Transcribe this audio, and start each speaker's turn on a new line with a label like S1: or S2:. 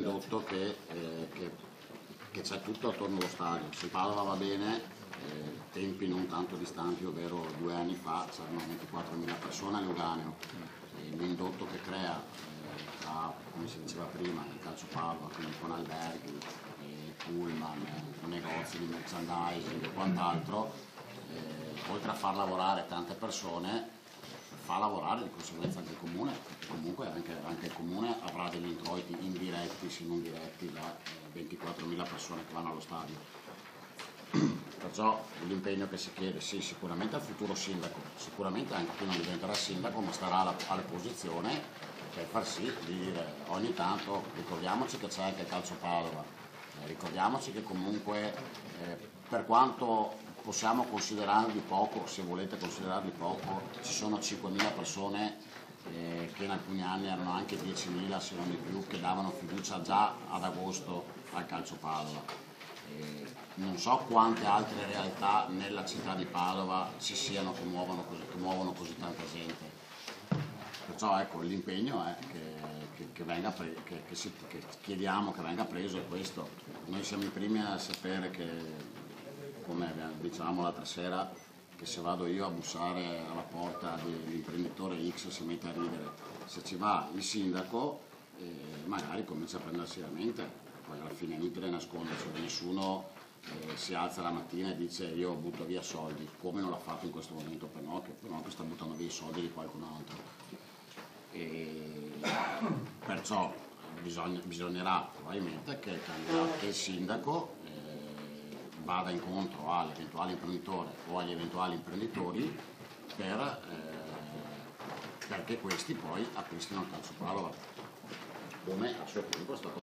S1: l'indotto che c'è tutto attorno allo stadio. Se Padova va bene, tempi non tanto distanti, ovvero 2 anni fa, c'erano 24.000 persone a Lugano. L'indotto che crea tra, come si diceva prima, il calcio Padova, quindi con alberghi, pullman, negozi di merchandising e quant'altro, oltre a far lavorare tante persone, fa lavorare di conseguenza anche il comune, perché comunque anche il comune avrà degli introiti indiretti, se non diretti, da 24.000 persone che vanno allo stadio. Perciò l'impegno che si chiede, sì, sicuramente al futuro sindaco, sicuramente anche chi non diventerà sindaco, ma starà alla posizione per far sì di dire ogni tanto ricordiamoci che c'è anche il calcio Padova, ricordiamoci che comunque per quanto possiamo considerarli poco, se volete considerarli poco, ci sono 5.000 persone che in alcuni anni erano anche 10.000 se non di più, che davano fiducia già ad agosto al calcio Padova. Non so quante altre realtà nella città di Padova ci siano che muovono così tanta gente. Perciò ecco, l'impegno è che chiediamo che venga preso è questo. Noi siamo i primi a sapere che, come dicevamo l'altra sera, che se vado io a bussare alla porta dell'imprenditore X si mette a ridere. Se ci va il sindaco magari comincia a prendersi la mente, poi alla fine è inutile nascondersi, nessuno si alza la mattina e dice io butto via soldi, come non l'ha fatto in questo momento Pinocchio sta buttando via i soldi di qualcun altro. Perciò bisognerà probabilmente che il sindaco vada incontro all'eventuale imprenditore o agli eventuali imprenditori perché questi poi acquistino il calcio Padova, come a suo tempo è stato